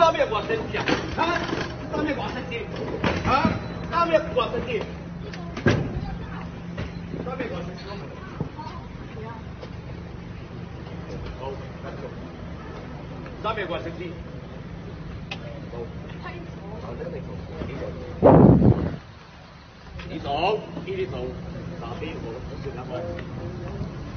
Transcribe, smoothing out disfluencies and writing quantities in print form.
打咩外身体啊？啊，打咩外身体？啊，打咩外身体？打咩外身体？好，打咩外身体？好，好，你做，你做，呢啲做，嗱，呢啲做，好算啦，我。